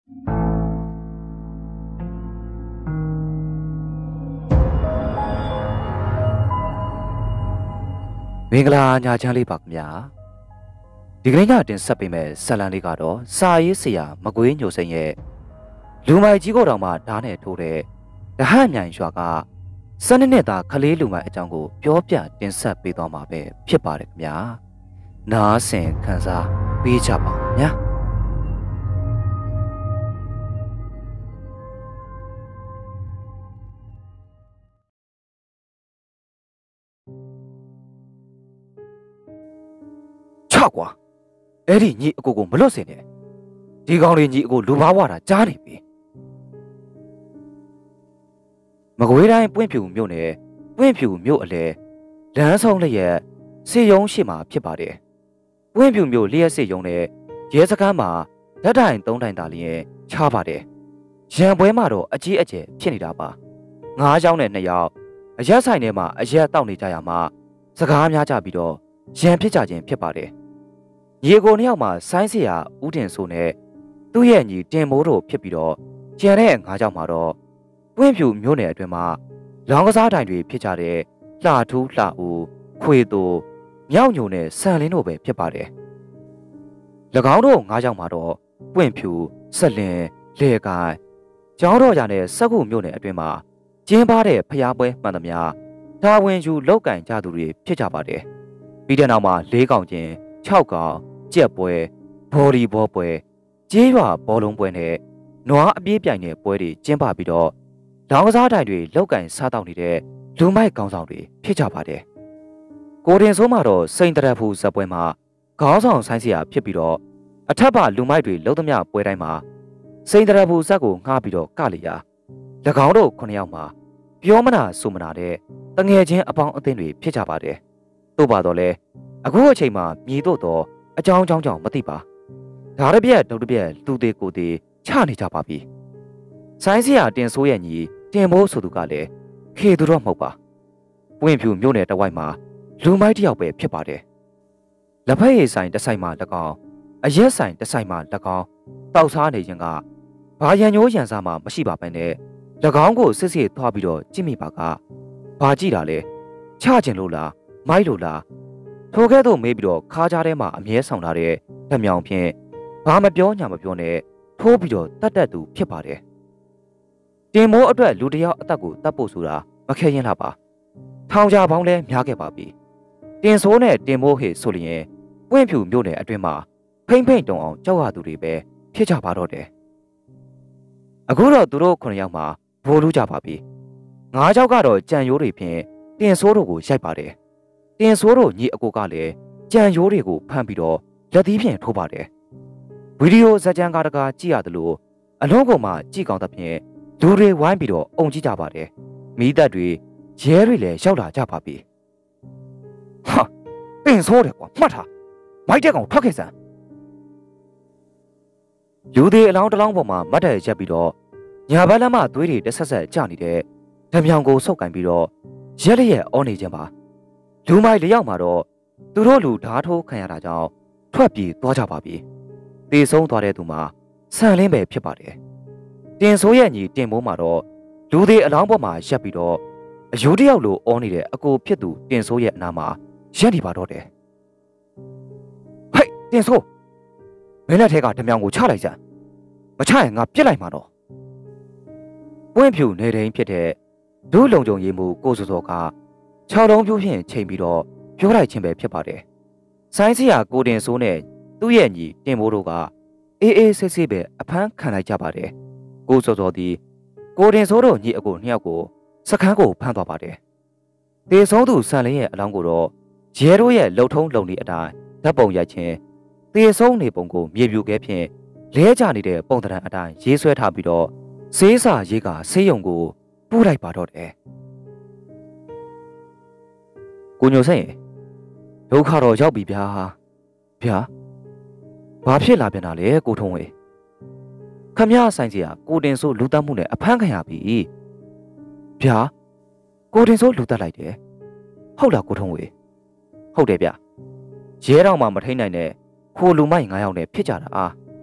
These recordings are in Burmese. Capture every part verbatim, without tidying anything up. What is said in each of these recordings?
မင်္ဂလာညချမ်းလေးပါခင်ဗျာဒီကနေ့ညတင်ဆက်ပေးမယ်ဇာတ်လမ်းလေးကတော့စာရေးဆရာမကွေးညိုစိန်ရဲ့လူမိုက်ကြီးကိုတော်မှာဓာတ်နဲ့ထိုးတဲ့ဓာတ်မြိုင်ရွာကစနစ်နဲ့သာခလေးလူမိုက်အကြောင်းကိုပြောပြတင်ဆက်ပေးသွားမှာပဲဖြစ်ပါတယ်ခင်ဗျာနားဆင်ခံစားပေးကြပါဦးညာကွာအဲ့ဒီညီအကိုကိုမလွတ်စင်နဲ့ဒီကောင်လေးညီအကိုလူဘာဝတာကြားနေပြီမကွေးတိုင်းပွင့်ဖြူမြို့နယ်ပွင့်ဖြူမြို့အလဲလမ်းဆောင်လျက်စေယုံရှိမှာဖြစ်ပါတယ်ပွင့်ဖြူမြို့လျက်စေယုံနဲ့ရဲစခန်းမှာလက်တိုင်သုံးတိုင်သာလျင်ချပါတယ်ရံပွဲမှာတော့အကြီးအကျယ်ဖြစ်နေတာပါငါးယောက်နဲ့နှစ်ယောက်အရက်ဆိုင်ထဲမှာအရက်တောက်နေကြရမှာစကားများကြပြီးတော့ရံဖြစ်ကြခြင်းဖြစ်ပါတယ်ညီကိုနှစ်ယောက်မှာဆိုင်းစရာဦးတင်ဆိုနဲ့သူ့ရဲ့ညီတင်မိုးတို့ဖြစ်ပြီးတော့ကျန်တဲ့ငါးကြောက်မှာတော့ပွင့်ဖြူမျိုးနယ်အတွင်းမှာလောင်းကစားတိုင်တွေဖြစ်ကြတဲ့လှထူးလှဦးခွေတူမြောက်ညိုနဲ့ဆန်လင်းတို့ပဲဖြစ်ပါတယ်၎င်းတို့ငါးကြောက်မှာတော့ပွင့်ဖြူဆက်လင်းလေကိုင်ကျောင်းတော်ရနဲ့စက်ခုမျိုးနယ်အတွင်းမှာကျင်းပတဲ့ဖျားပွဲမှန်သမျှဒါဝင်ယူလောက်ကင်ကြသူတွေဖြစ်ကြပါတယ်ပြီးတဲ့နောက်မှာလေးကောင်ချင်း၆ကောင်ကြက်ပွဲဘော်ဒီဘောပွဲကြေးရွာဘောလုံးပွဲနဲ့နွားအပြေးပြိုင်တဲ့ပွဲတွေကျင်းပပြီးတော့လောင်းကစားတိုင်တွေလောက်ကင်စားတောက်နေတဲ့လူမိုက်ကောင်းဆောင်တွေဖြစ်ကြပါတယ်ကိုတင်ဆိုးမှာတော့စိန်တရဖူဇက်ပွဲမှာခေါင်းဆောင်ဆိုင်းစရာဖြစ်ပြီးတော့အထက်ပါလူမိုက်တွေလုံးသမျှပွဲတိုင်းမှာစိန်တရဖူဇက်ကိုငှားပြီးတော့ကလျာ၎င်းတို့ခုနှစ်ယောက်မှာပြောမနာဆိုမနာတဲ့တငယ်ချင်းအပေါင်းအသင်းတွေဖြစ်ကြပါတယ်တို့ပါတော့လဲအခုအချိန်မှာမြည်တို့တော့အကြောင်းကြောင်းကြောင့်မသိပါဒါရပြက်ဒုတ်ပြက်လူသေးကိုသေးချနေကြပါပြီဆိုင်းစရာတင်ဆိုးရဲ့ညီတင်မိုးဆိုသူကလည်းခေသူတော့မဟုတ်ပါပွင့်ဖြူမြို့နယ်တဝိုက်မှာလူမိုက်တယောက်ပဲဖြစ်ပါတယ်လက်ဖက်ရည်ဆိုင်တစ်ဆိုင်မှာ၎င်းအရက်ဆိုင်တစ်ဆိုင်မှာ၎င်းတောက်စားနေခြင်းကဘာရန်ညိုးရန်စားမှမရှိပါပဲနဲ့၎င်းကိုစစ်စစ်သွားပြီးတော့ကြည့်မိပါကဘာကြည့်တာလဲချကျင်လို့လားမိုက်လို့လားထိုကဲ့သို့မေးပြီးတော့ခါးကြားထဲမှာအမြဲဆောင်ထားတဲ့ဓမြောင်ဖြင့်ဘာမပြောညာမပြောနဲ့ထိုးပြီးတော့တတ်တတ်သူဖြစ်ပါတယ်တင်မိုးအတွက်လူတယောက်အသက်ကိုတတ်ဖို့ဆိုတာမခဲရင်လားပါထောင်ကြပေါင်းလဲများခဲ့ပါပြီတင်ဆိုးနဲ့တင်မိုးဟေဆိုလျင်ပွင့်ဖြူမြို့နယ်အတွင်းမှာဖိမ့်ဖိမ့်တုံအောင်ကြောက်ရသူတွေပဲဖြစ်ကြပါတော့တယ်အခုတော့သူတို့ခုနှစ်ယောက်မှာဘိုးလူကြပါပြီငါးယောက်ကတော့ကြံရိုးတွေဖြင့်တင်ဆိုးတို့ကိုရိုက်ပါတယ်တင်ဆိုးတို့ညီအကိုကလည်းကြံရိုးတွေကိုဖမ်းပြီးတော့လက်သီးဖြင့်ထိုးပါတယ်ဗီဒီယိုဇာတ်ကြမ်းကားတကားကြည့်ရတယ်လို့အလုံးကုန်မှကြည့်ကောင်းသဖြင့်လူတွေဝိုင်းပြီးတော့အုံကြည့်ကြပါတယ်မိသက်တွေရဲတွေလည်းရောက်လာကြပါပြီဟာတင်ဆိုးတယ်ကွာမှတ်ထားမိုက်တဲ့ကောင်ထွက်ခဲ့စမ်းလူတွေအလောင်းတလောင်းပေါ်မှာမတ်တယ်ရက်ပြီးတော့ညာဘက်လက်မသွေးတွေတဆက်ဆက်ကျနေတဲ့ဓမြောင်ကိုဆုပ်ကင်ပြီးတော့ရက်လျက်အောနေခြင်းပါလူမိုက်လျောက်မှာတော့သူတို့လူဓားထိုးခံရတာကြောင့်ထွက်ပြေးသွားကြပါပြီတေဆုံးသွားတဲ့သူမှာဆန်လင်းပဲဖြစ်ပါတယ်တင်ဆိုးရဲ့ညီတင်မိုးမှာတော့လူတွေအလောင်းပေါ်မှာရက်ပြီးတော့အယူတယောက်လိုအောနေတဲ့အကိုဖြစ်သူတင်ဆိုးရဲ့အနာမှာရက်နေပါတော့တယ်ဟဲ့တင်ဆိုးမင်းလက်ထဲကဓမြောင်ကိုချလိုက်စမ်းမချရင်ငါပြစ်လိုက်မှာတော့ပွင့်ဖြူနေတိုင်းဖြစ်တဲ့ဒုလုံကြုံရေးမှုကိုစောစောကခြောက်လုံးပြိုးဖြင့်ချိန်ပြီးတော့ပြောလိုက်ခြင်းပဲဖြစ်ပါတယ်ဆိုင်းစရာကိုတင်ဆိုးနဲ့သူ့ရဲ့ညီတင်မိုးတို့ကအေးအေးဆေးဆေးပဲအဖမ်းခံလိုက်ကြပါတယ်ကိုစောစောဒီကိုတင်ဆိုးတို့ညီအကိုနှစ်ယောက်ကိုစခန်းကိုဖမ်းသွားပါတယ်တေဆုံးသူဆန်လင်းရဲ့အလောင်းကိုတော့ရဲတို့ရဲ့လှုပ်ထုံးလုံနေအတိုင်းဓာတ်ပုံရိုက်ခြင်းတေဆုံးနေပုံကိုမြေပြူခဲဖြင့်လဲကျနေတဲ့ပုံသဏ္ဍာန်အတိုင်းရေးဆွဲထားပြီးတော့ဆေးစာရေးကဆေးရုံကိုပို့လိုက်ပါတော့တယ်ကိုညိုဆိုင်ဒုက္ခတော့ရောက်ပြီဗျာဗျာဘာဖြစ်လာပြန်တာလဲကိုထုံးဝေခမရဆိုင်စီကကိုတင်ဆိုးလူတက်မှုနဲ့အဖမ်းခံရပြီဗျာကိုတင်ဆိုးလူတက်လိုက်တယ်ဟုတ်လားကိုထုံးဝေဟုတ်တယ်ဗျရဲတော်မှမထိန်နိုင်တဲ့ခိုလူမိုက်ငါးယောက်နဲ့ဖြစ်ကြတာအား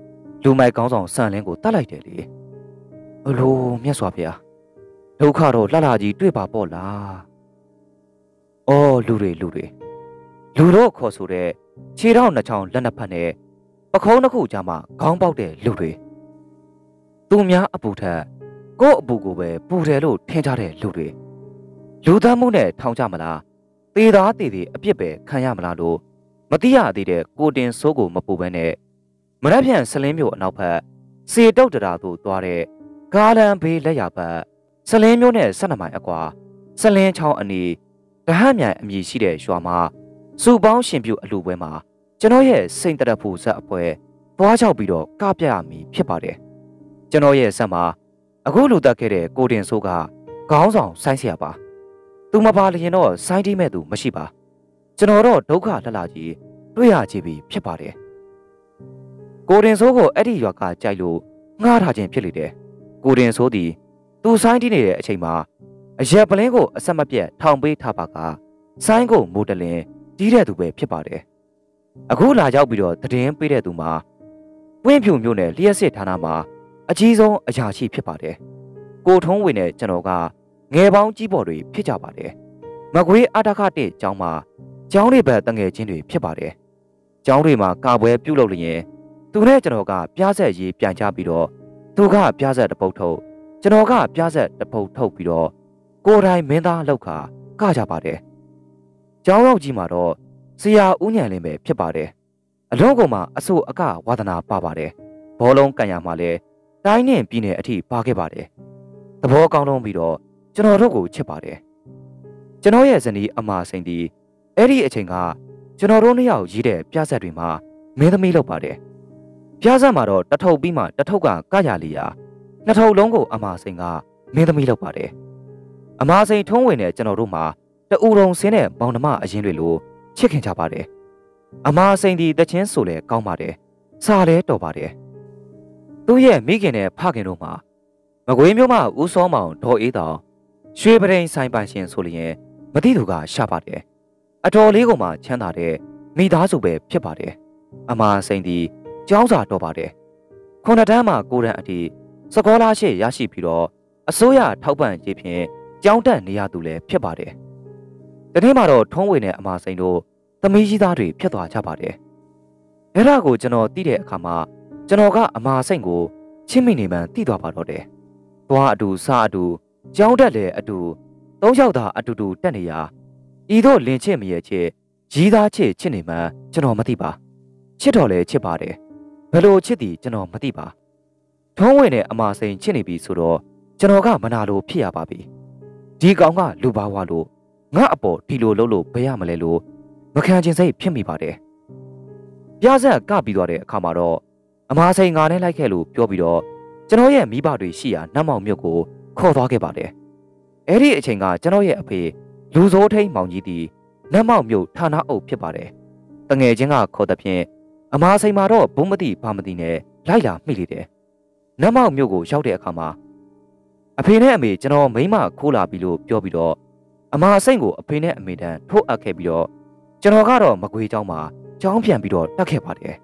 လူမိုက်ကောင်းဆောင်ဆန်လင်းကိုတတ်လိုက်တယ်လေအလိုမြတ်စွာဘုရားဒုက္ခတော့လှလှကြီးတွေ့ပါပေါ့လားအော်လူတွေလူတွေလူတော့ခေါ်ဆိုတဲ့ခြေထောက်နှစ်ချောင်းလက်နှစ်ဖက်နဲ့ပခုံးတစ်ခုကြားမှာခေါင်းပေါက်တဲ့လူတွေသူများအပူထက်ကို့အပူကိုပဲပူတယ်လို့ထင်ကြတဲ့လူတွေလူသားမှုနဲ့ထောင်ကြမလားသေသားသေသေးအပြစ်ပဲခံရမလားလို့မတိရသေးတဲ့ကိုတင်စိုးကိုမပူဘဲနဲ့မရက်ပြန်ဆလင်းမျိုးအနောက်ဘက်စေတုတ်တရာသို့သွားတဲ့ကားလန်ဘေးလက်ရဘက်ဆလင်းမျိုးနဲ့ဆက်နှမိုင်အကွာဆလင်းချောင်းအနီးတဟန့်မြိုင်အမည်ရှိတဲ့ရွာမှာစုပေါင်းရှင်ပြုအလူပွဲမှာကျွန်တော်ရဲ့စိန်တရဖူဇက်အပွဲသွားချောက်ပြီးတော့ကပြရမည်ဖြစ်ပါတယ်ကျွန်တော်ရဲ့ဇက်မှာအခုလူတက်ခဲ့တဲ့ကိုတင်စိုးကခေါင်းဆောင်ဆိုင်းเสียပါသူမပါလျင်တော့ဆိုင်းတီးမဲ့သူမရှိပါကျွန်တော်တော့ဒုက္ခလှလှကြီးတွေ့ရကြပြီဖြစ်ပါတယ်ကိုတင်စိုးကိုအဲ့ဒီရွာကကြိုက်လို့ငှားထားခြင်းဖြစ်လေတယ်ကိုတင်စိုးသည်သူဆိုင်းတီးနေတဲ့အချိန်မှာအရက်ပလင်းကိုအဆက်မပြတ်ထောင်ပေးထားပါကဆိုင်းကိုမိုးတလင်းတီးတဲ့သူပဲဖြစ်ပါတယ်အခုလာရောက်ပြီးတော့တည်င်းပေးတဲ့သူမှာပွင့်ဖြူမျိုးနဲ့လျှက်စစ်ဌာနမှာအကြီးဆုံးအရာရှိဖြစ်ပါတယ်ကိုထုံးဝေနဲ့ကျွန်တော်ကငယ်ပေါင်းကြီးပေါ်တွေဖြစ်ကြပါတယ်မကွေးအတခတဲ့ကျောင်းမှာကျောင်းတွေဘက်တငယ်ချင်းတွေဖြစ်ပါတယ်ကျောင်းတွေမှာကာပွဲပြုလုပ်လျင်သူနဲ့ကျွန်တော်ကပြားဆက်ရေးပြန်ချပြီးတော့သူကပြားဆက်တပုတ်ထုတ်ကျွန်တော်ကပြားဆက်တပုတ်ထုတ်ပြီးတော့ကိုယ်တိုင်မင်းသားလောက်ကကကြပါတယ်ကျောင်းရောက်ကြီးမှာတော့ဆရာဦးညံလင်းပဲဖြစ်ပါတယ်အလုံးကုန်မှာအဆိုအကဝါသနာပါပါတယ်ဘောလုံးကန်ရမှာလဲတိုင်းနဲ့ပြည်နယ်အထိပါခဲ့ပါတယ်သဘောကောင်းလုံးပြီးတော့ကျွန်တော်တို့ကိုချစ်ပါတယ်ကျွန်တော်ရဲ့ဇနီးအမစိန်ဒီအဲ့ဒီအချိန်ကကျွန်တော်တို့နှစ်ယောက်ရေးတဲ့ပြဆက်တွေမှာမင်းသမီးလောက်ပါတယ်ပြဆက်မှာတော့တထုပ်ပြီးမှတထုပ်ကကရလီယာနှစ်ထုပ်လုံးကိုအမစိန်ကမင်းသမီးလောက်ပါတယ်အမစိန်ထုံးဝင်တဲ့ကျွန်တော်တို့မှာတူတုံဆင်းတဲ့မောင်နှမအရင်တွေလိုချစ်ခင်ကြပါတယ်အမစိန်ဒီတချင်းဆိုလဲကောင်းပါတယ်စားလဲတော်ပါတယ်သူ့ရဲ့မိခင်နဲ့ဖခင်တို့မှာမကွေးမျိုးမှဦးစောမောင်ဒေါ်အေးတောင်ရွှေပရိန်ဆိုင်ပိုင်ရှင်ဆိုလျင်မတိသူကရှာပါတယ်အတော်လေးကိုမှချမ်းသာတဲ့မိသားစုပဲဖြစ်ပါတယ်အမစိန်ဒီကျောင်းစာတော်ပါတယ်ခုနှစ်တန်းမှကိုရန်အထိစကောလာရှိရရှိပြီးတော့အစိုးရထောက်ပံ့ရေးဖြင့်ကျောင်းတက်နေရသူလည်းဖြစ်ပါတယ်တနေ့မှာတော့ထုံးဝေနဲ့အမစိန်တို့သမီးကြီးသားတွေဖြစ်သွားကြပါတယ်အဲ့ဒါကိုကျွန်တော်သိတဲ့အခါမှာကျွန်တော်ကအမစိန်ကိုချင်းမိနေမှန်းသိသွားပါတော့တယ်သွားအတူစားအတူကျောင်းတက်လည်းအတူသုံးယောက်သားအတူတူတက်နေရဤတို့လင်ချစ်မရဲ့ချစ်ရီးသားချစ်ချစ်နေမှန်းကျွန်တော်မသိပါချစ်တော်လည်းချစ်ပါတယ်ဘယ်လိုချစ်သည်ကျွန်တော်မသိပါထုံးဝေနဲ့အမစိန်ချစ်နေပြီဆိုတော့ကျွန်တော်ကမနာလို့ဖြစ်ရပါပြီဒီကောင်ကလူပါဝါလို့ငါအပေါ်ဒီလိုလုပ်လို့ဘယ်ရမလဲလို့မခံချင်စိတ်ဖြစ်မိပါတယ်ပြဇက်ကပြီးသွားတဲ့အခါမှာတော့အမစိန်ငါနဲ့လိုက်ခဲ့လို့ပြောပြီးတော့ကျွန်တော်ရဲ့မိဘတွေရှိရာနတ်မောင်မြို့ကိုခေါ်သွားခဲ့ပါတယ်အဲ့ဒီအချိန်ကကျွန်တော်ရဲ့အဖေလူစိုးထိန်မောင်ကြီးတီနတ်မောင်မြို့ဌာနအုပ်ဖြစ်ပါတယ်တငယ်ချင်းကခေါ်တဲ့ဖြင့်အမစိန်မှာတော့ဘုံမတိဘာမတိနဲ့လိုက်လာမိလေတယ်နတ်မောင်မြို့ကိုရောက်တဲ့အခါမှာအဖေနဲ့အမေကျွန်တော်မိမခိုးလာပြီလို့ပြောပြီးတော့အမစိန်ကိုအဖေနဲ့အမေတန်းထိုးအပ်ခဲ့ပြီးတော့ကျွန်တော်ကတော့မကွေးเจ้าမှာကျောင်းပြန်ပြီးတော့တက်ခဲ့ပါတယ်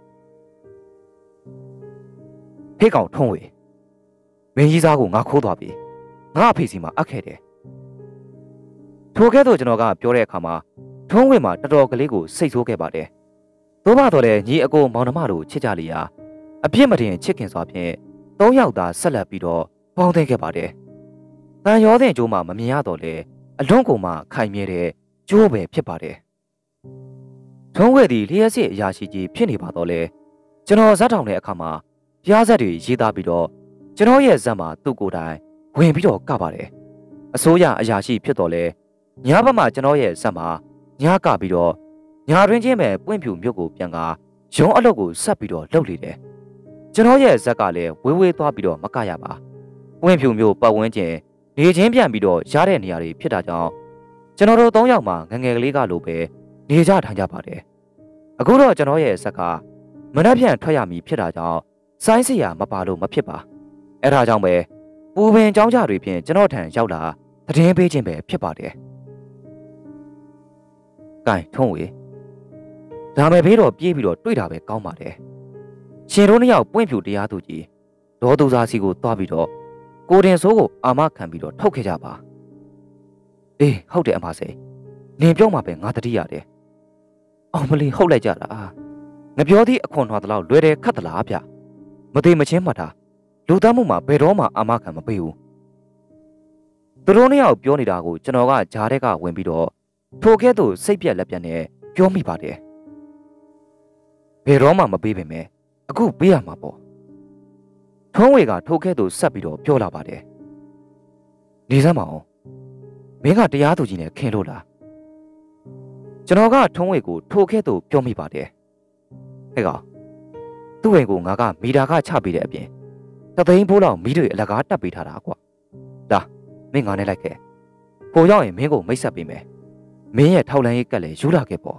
ဟေးကောင်ထုံးဝေမင်းကြီးစားကိုငါခိုးသွားပြီငါအဖေစီမှာအပ်ခဲ့တယ်ထိုကဲ့သို့ကျွန်တော်ကပြောတဲ့အခါမှာထုံးဝေမှာတော်တော်ကလေးကိုစိတ်ဆိုးခဲ့ပါတယ်သို့မှတော့လေညီအကိုမောင်နှမတို့ချစ်ကြလျာအပြစ်မတင်ချစ်ခင်စွာဖြင့်သုံးယောက်သာဆက်လက်ပြီးတော့ပေါင်းသိခဲ့ပါတယ်တန်ရောတဲ့ကျိုးမှမမြင်ရတော့လေအလွန်ကုန်မှခိုင်မြဲတဲ့ကျိုးပဲဖြစ်ပါတယ်ထုံးဝဲသည်လျှက်စစ်အရာရှိကြီးဖြစ်နေပါတော့လေကျွန်တော်ဇက်ထောင်တဲ့အခါမှာပြားဆက်တွေရေးသားပြီးတော့ကျွန်တော်ရဲ့ဇက်မှာသူ့ကိုယ်တိုင်ဝင်ပြီးတော့ကပါတယ်အစိုးရအရာရှိဖြစ်တော့လေညဘက်မှာကျွန်တော်ရဲ့ဇက်မှာညကပြီးတော့ညာတွင်ချင်းပဲပွင့်ဖြူမြို့ကိုပြန်ကရုံးအလုပ်ကိုဆက်ပြီးတော့လုပ်လေတယ်ကျွန်တော်ရဲ့ဇက်ကလည်းဝေးဝေးသွားပြီးတော့မကရပါပွင့်ဖြူမြို့ပတ်ဝန်းကျင်နေချင်းပြန်ပြီးတော့ရတဲ့နေရာတွေဖြစ်တာကြောင့်ကျွန်တော်တို့သုံးယောက်မှငငယ်ကလေးကလိုပဲနေကြထိုင်ကြပါတယ်အခုတော့ကျွန်တော်ရဲ့ဇက်ကမနှက်ပြန်ထွက်ရမည်ဖြစ်တာကြောင့်ဆိုင်းစရာမပါလို့မဖြစ်ပါအဲ့ဒါကြောင့်ပဲပူပင်ကြောင်းကြတွေဖြင့်ကျွန်တော်ထံရောက်လာသတင်းပေးခြင်းပဲဖြစ်ပါတယ်ကဲထုံးဝေဒါမဲ့ဘေးတော့ပြေးပြီးတော့တွေ့တာပဲကောင်းပါတယ်ရှင်တို့နှစ်ယောက်ပွင့်ဖြူတရားသူကြီးဒေါ်သူစာစီကိုတွားပြီးတော့ကိုတင်စိုးကိုအာမခံပြီးတော့ထုတ်ခဲ့ကြပါအေးဟုတ်တယ်အမစိန်နင်ပြောမှပဲငါတတိရတယ်အောင်မလီဟုတ်လိုက်ကြတာငါပြောသည့်အခွန်ထွားတလောက်လွယ်တယ်ခတ်တလားဗျမသေးမချင်းမှတ်တာလူသားမှုမှာဘယ်တော့မှအာမခံမပေးဘူးသူတို့နှစ်ယောက်ပြောနေတာကိုကျွန်တော်ကဂျားတဲ့ကဝင်ပြီးတော့ထိုကဲ့သို့စိတ်ပြက်လက်ပြက်နဲ့ပြောမိပါတယ်ဘယ်တော့မှမပေးပေမဲ့အခုပေးရမှာပေါ့ထုံးဝေကထိုကဲ့သို့ဆက်ပြီးတော့ပြောလာပါတယ်နေစမ်းမအောင်မင်းကတရားသူကြီးနဲ့ခင်လို့လားကျွန်တော်ကထုံးဝေကိုထိုကဲ့သို့ပြောမိပါတယ်ဟဲ့ကောင်သူ့အိမ်ကိုငါကမီတာကချပေးတဲ့အပြင်တသိန်းဖိုးလောက်မီးတွေအလကားတက်ပေးထားတာကွာလာမင်းငါနဲ့လိုက်ခဲ့ပိုရောက်ရင်မင်းကိုမိတ်ဆက်ပေးမယ်မင်းရဲ့ထောက်လန်းရေးကက်လည်းယူလာခဲ့ပေါ့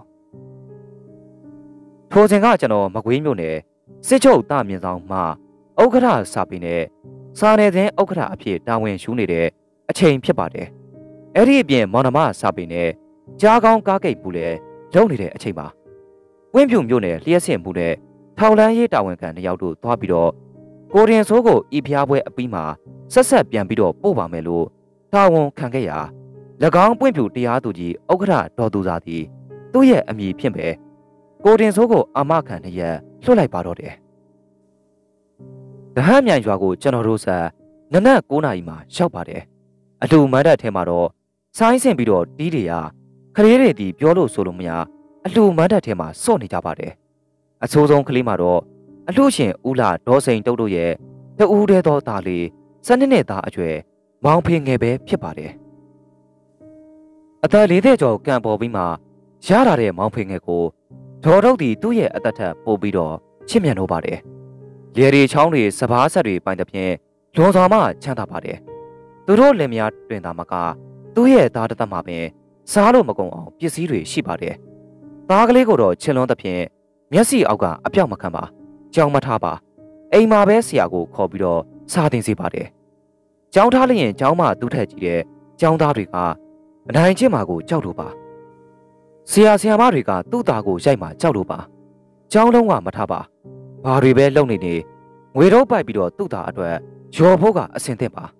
ထိုစဉ်ကကျွန်တော်မကွေးမြို့နယ်စစ်ချုပ်တာမြင့်ဆောင်မှဥက္ကဋ္ဌစာပေနဲ့စာနယ်ဇင်းဥက္ကဋ္ဌအဖြစ်တာဝန်ယူနေတဲ့အချိန်ဖြစ်ပါတယ်အဲ့ဒီအပြင်မောင်နှမစာပေနဲ့ကြားကောင်းကားကိတ်ဘူးလည်းလုံနေတဲ့အချိန်ပါဝင်းပြူမြို့နယ်လျှက်စင်မှုနဲ့ထောက်လန်းရေးတာဝန်ခံနှစ်ယောက်တို့သွားပြီးတော့ကိုရင်စိုးကိုဤဖျားပွဲအပြီးမှာဆက်ဆက်ပြန်ပြီးတော့ပို့ပါမယ်လို့တာဝန်ခံခဲ့ရာ၎င်းပွင့်ဖြူတရားသူကြီးဥက္ကဋ္ဌဒေါ်သူစာသည်သူ့ရဲ့အမည်ဖြစ်ပဲကိုရင်စိုးကိုအာမခံနှစ်ရက်လွှတ်လိုက်ပါတော့တယ်။တဟန်းမြိုင်ရွာကိုကျွန်တော်တို့ဆက်နနက်၉နာရီမှာရောက်ပါတယ်။အလူမန်းတက်ထဲမှာတော့ဆိုင်းဆင်ပြီးတော့တီးတွေရခလေးတွေဒီပြောလို့ဆိုလို့မရအလူမန်းတက်ထဲမှာစော့နေကြပါတယ်။အဆိုးဆုံးကလေးမှာတော့အလူရှင်ဦးလာဒေါ်စိန်တုတ်တို့ရဲ့တူးတဲ့သောသားလေးစနစ်နဲ့သားအကျွဲမောင်ဖေငယ်ပဲဖြစ်ပါတယ်။အသက်လေးသက်ကျော်ကံပေါ်ပြီးမှရလာတဲ့မောင်ဖေငယ်ကိုဒေါ်တို့ဒီသူ့ရဲ့အသက်ထက်ပိုပြီးတော့ချစ်မြတ်လို့ပါတယ်။လေရီချောင်းတွေစပားဆက်တွေပိုင်တဲ့ဖြင့်လွန်စွာမှချမ်းသာပါတယ်။သူတို့လင်မယားတွင်သာမကသူ့ရဲ့သားတစ်သက်မှပင်စားလို့မကုန်အောင်ပစ္စည်းတွေရှိပါတယ်။သားကလေးကိုတော့ချစ်လွန်းသဖြင့်မျက်စိအောက်ကအပြောက်မခံပါ။ကြောင်မထားပါ။အိမ်မှာပဲဆရာကိုခေါ်ပြီးတော့စားတင်စေပါတယ်။ကြောင်ထားလျင်ကြောင်မသူ့ထက်ကြီးတဲ့ကြောင်သားတွေကအနိုင်ချင်းမာကိုကြောက်လို့ပါ။ဆရာဆရာမတွေကသူ့သားကိုရိုက်မှကြောက်လို့ပါ။ကြောင်လုံးကမထားပါ။ဘာတွေပဲလုပ်နေနေငွေတော့ပိုက်ပြီးတော့သူ့သားအတွက်ရော်ဖို့ကအစင်သင့်ပါ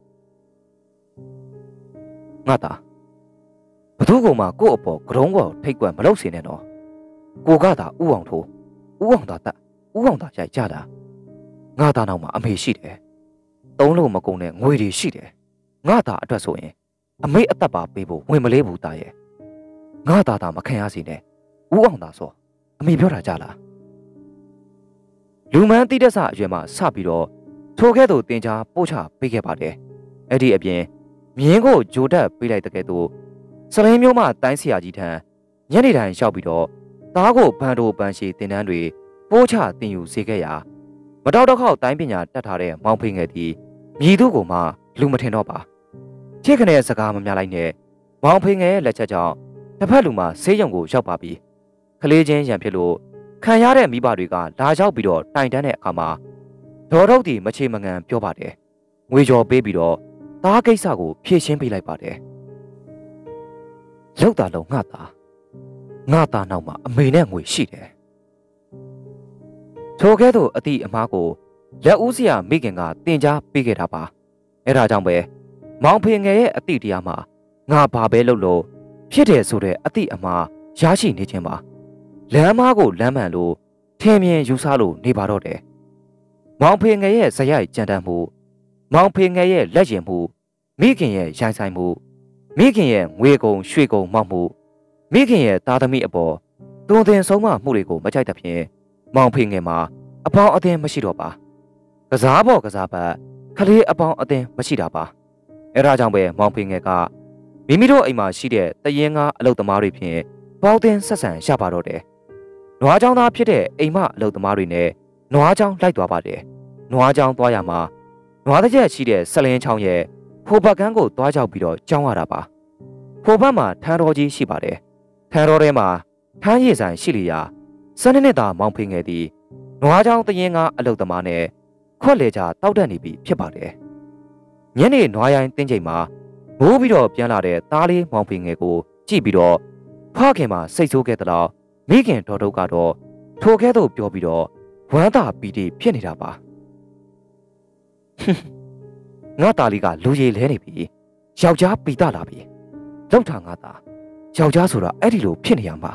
။ငါသားဘသူကောင်မှကို့အပေါ်ကရုံးကောထိတ်ကွက်မလုပ်စေနဲ့တော့။ကိုကသာဥအောင်ထိုးဥအောင်သာတက်ဥအောင်သာရိုက်ကြတာ။ငါသားနောက်မှာအမေရှိတယ်။သုံးလို့မကုန်တဲ့ငွေတွေရှိတယ်။ငါသားအတွက်ဆိုရင်အမေအသက်ပါပေးဖို့ဝင်မလေးဘူးသားရဲ့ငါသားသားမခံရစီနဲ့ဦးအောင်သာဆိုအမေပြောတာကြလားလူမန်းတိတက်ဆအရွယ်မှစပြီးတော့ထိုကဲ့သို့တင် जा ပို့ချပေးခဲ့ပါတယ်အဲ့ဒီအပြင်မြင်းကိုဂျိုတက်ပေးလိုက်တဲ့ကဲ့သို့စလင်းမျိုးမှတိုင်းဆရာကြီးထံညနေတိုင်းရောက်ပြီးတော့သားကိုဘန်တိုပန်းရှိတင်တန်းတွေပို့ချတင်ယူစေခဲ့ရာမတော်တော့ခေါက်တိုင်းပညာတတ်ထားတဲ့မောင်ဖေငယ်သည်မြည်သူကိုမှလူမထင်တော့ပါချစ်ခနဲ့စကားမများလိုက်နဲ့မောင်ဖေငယ်ရဲ့လက်ချက်ကြောင့်တစ်ဖက်လူမှဆေးရုံကိုရောက်ပါပြီခလေးချင်းရံဖြစ်လို့ခံရတဲ့မိဘတွေကလာရောက်ပြီးတော့တိုင်တန်းတဲ့အခါမှာဒေါ်ထုတ်တီမချေမငံပြောပါတယ်ငွေကြော်ပေးပြီးတော့သားကိစ္စကိုဖြည့်ရှင်းပေးလိုက်ပါတယ်လောက်တာလုံးငါသားငါသားနောက်မှာအမေနဲ့ငွေရှိတယ်ထိုကဲ့သို့အတိအမားကိုလက်ဦးစရာမိခင်ကတင် जा ပေးခဲ့တာပါအဲဒါကြောင့်ပဲမောင်ဖေငယ်ရဲ့အတိတရားမှာငါဘာပဲလုပ်လို့ဖြစ်တယ်ဆိုတဲ့အတိအမှားရရှိနေခြင်းပါလမ်းမားကိုလမ်းမှန်လို့ထင်မြင်ယူဆလို့နေပါတော့တယ်မောင်ဖေငယ်ရဲ့ဇယိုက်ကြံတမ်းမှုမောင်ဖေငယ်ရဲ့လက်ရင်မှုမိခင်ရဲ့ရိုင်းဆိုင်မှုမိခင်ရဲ့ငွေကုန်ရွှေကုန်မောက်မှုမိခင်ရဲ့သားသမီးအပေါ်တွင်တင်ဆုံးမမှုတွေကိုမကြိုက်တဲ့ဖြင့်မောင်ဖေငယ်မှာအပေါင်းအသင်းမရှိတော့ပါကစားပေါ်ကစားပတ်ခလေးအပေါင်းအသင်းမရှိတာပါအဲဒါကြောင့်ပဲမောင်ဖေငယ်ကမိမိတို့အိမ်မှာရှိတဲ့တရင်ကားအလုတ်သမားတွေဖြင့်ပေါင်းတင်ဆက်ဆံရပါတော့တယ်။နွားချောင်းသားဖြစ်တဲ့အိမ်မအလုတ်သမားတွေနဲ့နွားချောင်းလိုက်သွားပါတယ်။နွားချောင်းသွားရမှာနွားတစ်ချက်ရှိတဲ့ဆလင်းချောင်းရဲ့ဖိုဘက်ကန်းကိုသွားရောက်ပြီးတော့ကြောင်းရတာပါ။ဖိုဘက်မှာထန်းတော်ကြီးရှိပါတယ်။ထန်းတော်ထဲမှာထန်းရည်ဆိုင်ရှိလျာစနစ်နဲ့သာမောင်ဖေငယ်သည်နွားချောင်းတရင်ကားအလုတ်သမားနဲ့ခွက်လေချတောက်တက်နေပြီဖြစ်ပါတယ်။ညနေနွားရိုင်းတင်းချိန်မှာမိုးပြီးတော့ပြန်လာတဲ့သားလေးမောင်ဖေငယ်ကိုကြည့်ပြီးတော့ဖခင်မှာစိတ်ဆိုးခဲ့တဲ့တော့မိခင်တော်တို့ကတော့ထိုကဲ့သို့ပြောပြီးတော့ဖဝမ်းသာပီတိဖြစ်နေတာပါငါသားလေးကလူရည်လဲနေပြီယောက်ျားပီတာလာပြီလောက်တာငါသားယောက်ျားဆိုတာအဲ့ဒီလိုဖြစ်နေရမှာ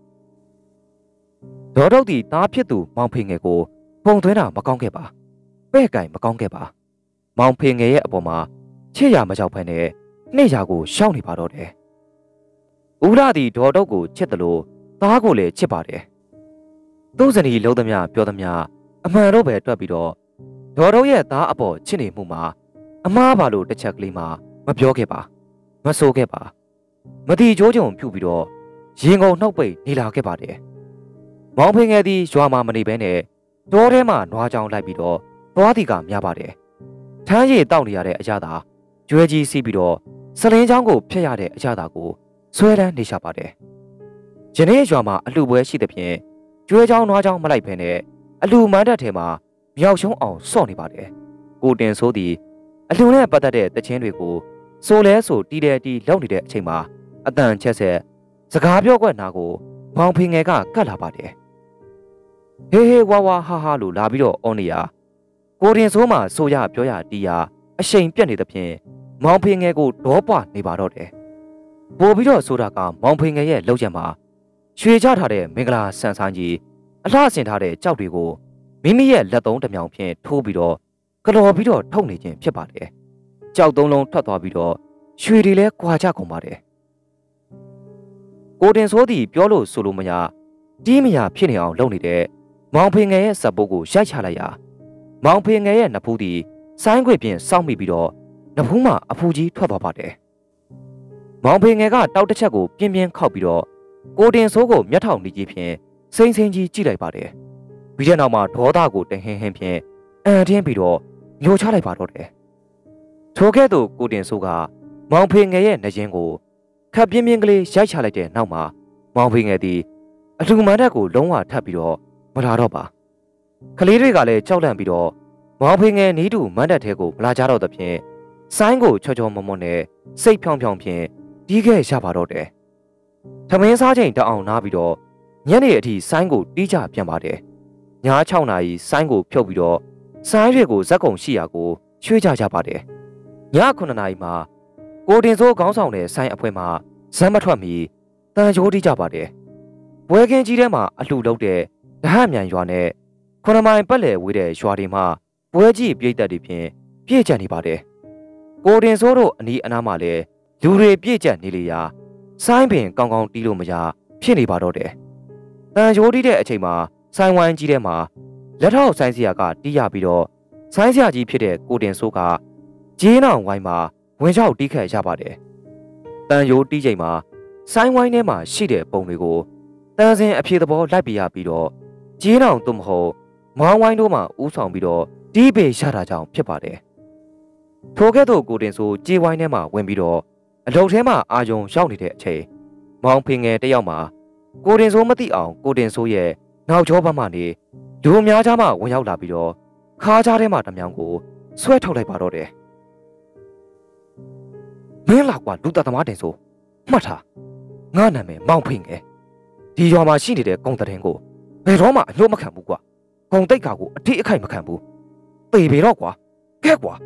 ဒေါ်တော့ဒီသားဖြစ်သူမောင်ဖေငယ်ကိုပုံသွင်းတာမကောင်းခဲ့ပါပဲ့ကင်မကောင်းခဲ့ပါမောင်ဖေငယ်ရဲ့အပေါ်မှာချစ်ရမကြောက်ဖက်နဲ့နှိမ့်ရာကိုရှောက်နေပါတော့တယ်ဦးလာသည်ဒေါ်တော့ကိုချစ်တယ်လို့သားကိုလည်းချစ်ပါတယ်သူ့ဇနီးလုံးသမျှပြောသမျှအမှန်တော့ပဲတွက်ပြီးတော့ဒေါ်တော့ရဲ့သားအပေါ်ချစ်နေမှုမှာအမားပါလို့တစ်ချက်ကလေးမှမပြောခဲ့ပါမဆိုခဲ့ပါမတိကြိုးကြုံဖြူပြီးတော့ရင်ကုန်နှုတ်ပိတ်နေလာခဲ့ပါတယ်မောင်ဖေငယ်သည်ရွာမှာမနေဘဲနဲ့တောထဲမှာနွားကြောင်လိုက်ပြီးတော့သွားသည်ကများပါတယ်ထမ်းရည်တောက်နေရတဲ့အရာသာကျွဲကြီးစီးပြီးတော့စလင်းချောင်းကိုဖျက်ရတဲ့အရာသာကိုဆွဲတန်းနေရှာပါတယ်ယနေ့ရွာမှာအလှပွဲရှိသဖြင့်ကျွဲချောင်းနွားချောင်းမလိုက်ဘဲနဲ့အလှမန်းတက်ထဲမှာမြောက်ရှုံးအောင်စော့နေပါတယ်ကိုတင်ဆိုးသည်အလှနဲ့ပတ်သက်တဲ့တခြင်းတွေကိုဆိုလဲဆိုတီးတယ်တီးလောက်နေတဲ့အချိန်မှာအတန်ချက်ဆက်စကားပြောကွက်နာကိုမောင်ဖေငယ်ကကတ်လာပါတယ်ဟေးဟေးဝါဝါဟာဟာလို့လာပြီးတော့အော်နေရကိုတင်ဆိုးမှဆိုရပြောရတီးရအရှိန်ပြက်နေသဖြင့်မောင်ဖေငယ်ကိုဒေါပွားနေပါတော့တယ်ပို့ပြီးတော့ဆိုတာကမောင်ဖေငယ်ရဲ့လောက်ချက်မှာရွှေချထားတဲ့မင်္ဂလာဆန်ဆန်းကြီးအလှဆင်ထားတဲ့ကြောက်တွေကိုမိမိရဲ့လက်သုံးတစ်မြောင်ဖြင့်ထိုးပြီးတော့ကလော်ပြီးတော့ထုတ်နေခြင်းဖြစ်ပါတယ်ကြောက်သုံးလုံးထွက်သွားပြီးတော့ရွှေတွေလည်းကွာကြကုန်ပါတယ်ကိုတင်ဆိုးသည်ပြောလို့ဆိုလို့မရတီးမရဖြစ်နေအောင်လုပ်နေတဲ့မောင်ဖေငယ်ရဲ့စပ်ပုတ်ကိုရိုက်ချလိုက်ရာမောင်ဖေငယ်ရဲ့နဖူးသည်ဆိုင်းခွေဖြင့်စောင့်မိပြီးတော့နဖူးမှာအဖူကြီးထွက်သွားပါတယ်မောင်ဖေငယ်ကတောက်တစ်ချက်ကိုပြင်းပြင်းခောက်ပြီးတော့ကိုတင်ဆိုးကိုမျက်ထောင်နေကြီးဖြင့်စိမ့်စိမ့်ကြီးကြည့်လိုက်ပါတယ်ပြီးတဲ့နောက်မှာဒေါသကိုတင်ဟင်းဟင်းဖြင့်အန်တင်းပြီးတော့မျိုးချလိုက်ပါတော့တယ်ထိုကဲ့သို့ကိုတင်ဆိုးကမောင်ဖေငယ်ရဲ့နှရင်ကိုခပ်ပြင်းပြင်းကလေးရိုက်ချလိုက်တဲ့နောက်မှာမောင်ဖေငယ်သည်အလူမန်တက်ကိုလုံးဝထပ်ပြီးတော့မလာတော့ပါကလေးတွေကလည်းကြောက်လန့်ပြီးတော့မောင်ဖေငယ်နီးတူမန်တက်ထဲကိုမလာကြတော့သဖြင့်ဆိုင်းကိုချောချောမွန်မွန်နဲ့စိတ်ဖြောင်းဖြောင်းဖြင့်တီးခဲ့ရပါတော့တယ်ထမင်းစားချိန်တအောင်နားပြီးတော့ညနေအထိဆိုင်းကိုတီးကြပြန်ပါတယ်ညခြောက်နာရီဆိုင်းကိုဖြုတ်ပြီးတော့ဆိုင်းတွေကိုဇက်ကုံရှိရာကိုရွှေ့ကြကြပါတယ်ညခုနှစ်နာရီမှာကိုတင်စိုးခေါင်းဆောင်တဲ့ဆိုင်းအဖွဲမှာဇမ်းမထွက်မီတန်ရိုးတီးကြပါတယ်ဘွဲကင်းကြီးထဲမှာအလှလုပ်တဲ့ဓဟတ်မြန်ရွာနဲ့ခုနှစ်မိုင်ပတ်လည်ဝေးတဲ့ရွာတွေမှာပွဲကြီးပြိတ်သက်တွေဖြင့်ပြည့်ကျက်နေပါတယ်ကိုတင်စိုးတို့အနီးအနားမှာလည်းလူတွေပြည့်ကျက်နေလေရာဆိုင်းပင်ကောင်းကောင်းတီးလို့မရဖြစ်နေပါတော့တယ်တန်ရိုးတီးတဲ့အချိန်မှာဆိုင်းဝိုင်းကြီးထဲမှာလက်ထောက်ဆိုင်းစရာကတီးရပြီးတော့ဆိုင်းစရာကြီးဖြစ်တဲ့ကိုတင်စိုးကဂျင်းအောင်ဝိုင်းမှာဝင်ချောက်တီးခတ်ရပါတယ်တန်ရိုးတီးချိန်မှာဆိုင်းဝိုင်းထဲမှာရှိတဲ့ပုံတွေကိုတန်စင်အဖြေသဘောလိုက်ပြရပြီးတော့ဂျင်းအောင်သို့မဟုတ်မောင်းဝိုင်းတို့မှဥဆောင်ပြီးတော့တီးပေရတာကြောင့်ဖြစ်ပါတယ်ထိုကဲ့သို့ကိုတင်စိုးကြေးဝိုင်းထဲမှာဝင်ပြီးတော့အလုပ်ထဲမှာအာယုံရောက်နေတဲ့အချိန်မောင်ဖေငယ်တယောက်မှာကိုတင်စိုးမသိအောင်ကိုတင်စိုးရဲ့နောက်ကျောဘက်မှနေလူအများကြားမှဝင်ရောက်လာပြီးတော့ခါးကြားထဲမှာတမြောင်ကိုဆွဲထုတ်လိုက်ပါတော့တယ်မင်းလာကွာလူသားသမားတင်စိုးမှတ်ထားငါနာမည်မောင်ဖေငယ်ဒီရွာမှာရှိနေတဲ့ကုံတဲ့ကိုဘယ်တော့မှအညှို့မခံဘူးကွာကုံတိတ်ကာကိုအထိအခိုက်မခံဘူးပေပေတော့ကွာကဲကွာ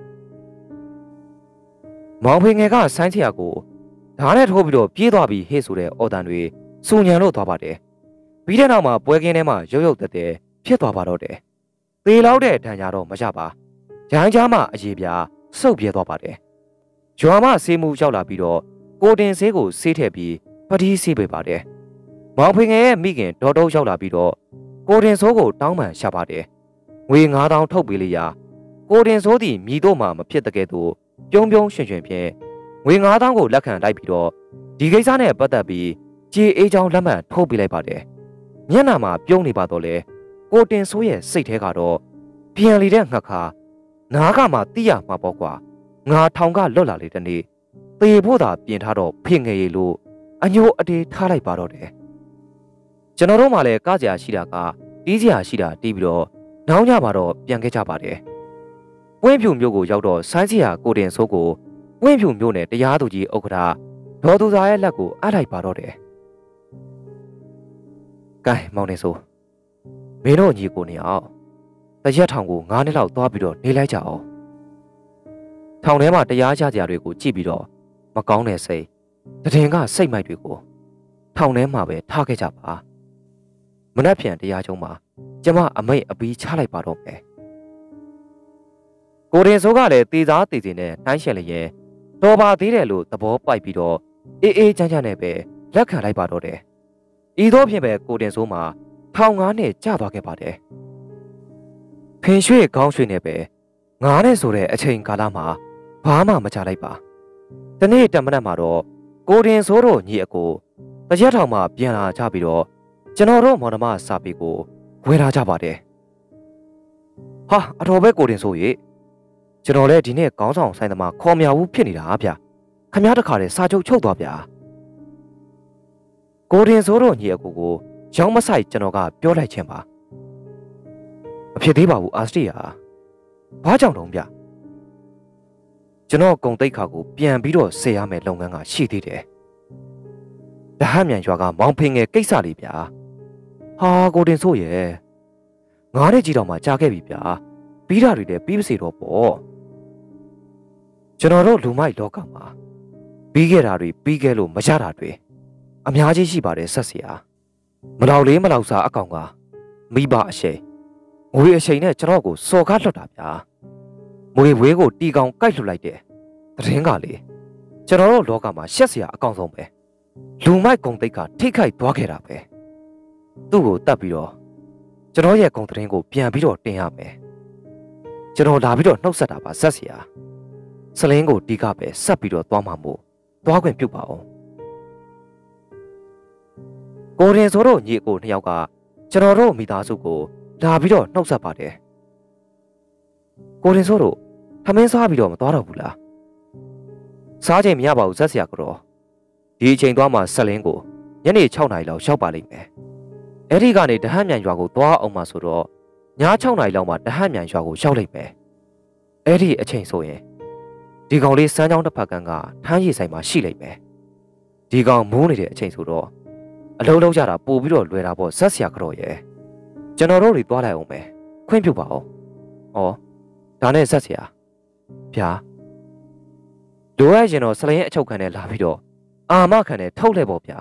မောင်ဖေငယ်ကဆိုင်းချရာကိုဓာတ်နဲ့ထိုးပြီးတော့ပြေးသွားပြီးဟေ့ဆိုတဲ့အော်တန်တွေစူညံလို့သွားပါတယ်ပြီးတဲ့နောက်မှာပွဲကင်းထဲမှာရုပ်ရုပ်တက်တက်ဖြစ်သွားပါတော့တယ်သေလောက်တဲ့ဒဏ်ရာတော့မရပါရိုင်းကြားမှအရေးပြားစုပ်ပြဲသွားပါတယ်ရွာမဆေးမှုရောက်လာပြီးတော့ကိုတင်ဆေးကိုဆေးထည့်ပြီးပတိဆေးပေးပါတယ်မောင်ဖေငယ်ရဲ့မိခင်ဒေါ်တုံးရောက်လာပြီးတော့ကိုတင်စိုးကိုတောင်းပန်ရှာပါတယ်ငွေငါးသောင်းထုတ်ပေးလိုက်ရာကိုတင်စိုးသည်မြည်တော့မှမဖြစ်တဲ့ကဲ့သို့ပြုံးပြုံးရွှင်ရွှင်ဖြင့်ငွေငါးသောင်းကိုလက်ခံလိုက်ပြီးတော့ဒီကိစ္စနဲ့ပတ်သက်ပြီးကြေအေးချောင်းလက်မှတ်ထိုးပေးလိုက်ပါတယ်မျက်နှာမှာပြုံးနေပါတော့လေကိုတင်စိုးရဲ့စိတ်ထဲကတော့ပြန်လီတဲ့ငှက်ခါနားကမှတိရမှာပေါ့ကွာငါထောင်ကလွတ်လာလေတနေ့သေဖို့သာပြင်ထားတော့ဖေငယ်ရီလို့အညိုအတေးထားလိုက်ပါတော့တယ်ကျွန်တော်တို့မှလည်းကကြရာရှိတာကတီးစရာရှိတာတီးပြီးတော့နောက်ညမှာတော့ပြန်ခဲ့ကြပါတယ်ဝင်းဖြူမျိုးကိုရောက်တော့ဆိုင်းစရာကိုတင်စိုးကိုဝင်းဖြူမျိုးနဲ့တရားသူကြီးဥက္ကဋ္ဌဒေါ်သူသားရဲ့လက်ကိုအပ်လိုက်ပါတော့တယ်ကဲမောင်နေစိုးမင်းတို့ညီကိုနေအောင်တရက်ထောင်ကိုငါးနှစ်လောက်သွားပြီးတော့နေလိုက်ကြအောင်ထောင်ထဲမှာတရားကြကြတွေကိုကြည့်ပြီးတော့မကောင်းတဲ့စိတ်တည်ငါစိတ်မိုက်တွေကိုထောင်ထဲမှာပဲထားခဲ့ကြပါမနှက်ပြန်တရားချုံးမှာကျမအမိတ်အပီးချလိုက်ပါတော့မယ်ကိုရင်စိုးကလည်းတေသားတေစီနဲ့တိုင်းရှင်လျက်တော်ပါသေးတယ်လို့သဘောပိုက်ပြီးတော့အေးအေးချမ်းချမ်းနဲ့ပဲလက်ခံလိုက်ပါတော့တယ်ဤသောဖြင့်ပဲကိုတင်စိုးမှာထောင်ငါးနှစ်ကြာသွားခဲ့ပါတယ်ဖင်ရွှေခေါင်းရွှေနဲ့ပဲငါးနဲ့ဆိုတဲ့အချိန်ကာလမှာဘာမှမချလိုက်ပါတနေ့တမနက်မှာတော့ကိုတင်စိုးတို့ညီအကိုတရက်ထောင်မှာပြန်လာကြပြီးတော့ကျွန်တော်တို့မော်ဒမစာပေကိုဝင်လာကြပါတယ်ဟာအတော်ပဲကိုတင်စိုးရေကျွန်တော်လည်းဒီနေ့ခေါင်းဆောင်ဆိုင်သမားခေါ်မြဘူးဖြစ်နေတာဗျခမည်းတခါတည်းစာချုပ်ချုပ်သွားဗျာကိုတင်စိုးတို့ညီအကိုကိုရောင်းမဆိုင်ကျွန်တော်ကပြောလိုက်ခြင်းပါမဖြစ်သေးပါဘူးအာစတီယာဘာကြောင့်တုံးဗျကျွန်တော်ဂုံတိတ်ခါကိုပြန်ပြီးတော့ဆေးရမယ်လုပ်ငန်းကရှိသေးတယ်တဟမြန်ရွာကမောင်ဖင်ငယ်ကိစ္စလေးဗျာဟာကိုတင်စိုးရဲ့ငါးတဲ့ကြီးတော်မှကြာခဲ့ပြီဗျာပြီးတာတွေလည်းပြီးပါစေတော့ပေါ့ကျွန်တော်တို့လူမိုက်လောကမှာပြီးခဲ့တာတွေပြီးခဲ့လို့မရတာတွေအများကြီးရှိပါတယ်ဆက်စရာမလောက်လေးမလောက်စားအကောင်ကမိဘအရှိန်ငွေအရှိန်နဲ့ကျွန်တော်ကိုစော်ကားလွတ်တာဗျာမွေဝေးကိုတီကောင်ကိုက်လွတ်လိုက်တယ်သတင်းကလေကျွန်တော်တို့လောကမှာရှက်စရာအကောင်ဆုံးပဲလူမိုက်ဂုံတိတ်ကထိခိုက်သွားခဲ့တာပဲသူ့ကိုတတ်ပြီးတော့ကျွန်တော်ရဲ့ဂုံသတင်းကိုပြန်ပြီးတော့တင်ရမယ်ကျွန်တော်လာပြီးတော့နှုတ်ဆက်တာပါဆက်စရာစလင်းကိုတီးကပဲဆက်ပြီးတော့သွားမှာမို့သွားခွင့်ပြုပါအောင်ကိုရင်ဆိုတော့ညီကိုနှစ်ယောက်ကကျွန်တော်တို့မိသားစုကိုလာပြီးတော့နှုတ်ဆက်ပါတယ်ကိုရင်ဆိုတော့ထမင်းစားပြီးတော့မသွားတော့ဘူးလားစားချိန်မရပါဘူးဆက်စရာကတော့ဒီအချိန်သွားမှဆက်လင်းကိုညနေ၆နာရီလောက်ရောက်ပါလိမ့်မယ်အဲ့ဒီကနေတဟန့်မြန်ရွာကိုသွားအောင်မှဆိုတော့ည၆နာရီလောက်မှတဟန့်မြန်ရွာကိုရောက်လိမ့်မယ်အဲ့ဒီအချိန်ဆိုရင်ဒီကောင်လေးစမ်းချောင်းတစ်ဖက်ကန်းကထမ်းရည်ဆိုင်မှာရှိလိမ့်မယ်ဒီကောင်မိုးနေတဲ့အချိန်ဆိုတော့အလုံးလုံးကြတာပို့ပြီးတော့လွယ်တာပေါ့ဇက်ဆရာကတော့ရဲ့ကျွန်တော်တို့တွေသွားလိုက်အောင်မယ်ခွင့်ပြုပါအောင်ဩဒါနဲ့ဇက်ဆရာဗျာလိုရရင်တော့စလင်းအချုပ်ခံနဲ့လာပြီးတော့အာမခံနဲ့ထုတ်လဲပေါ့ဗျာ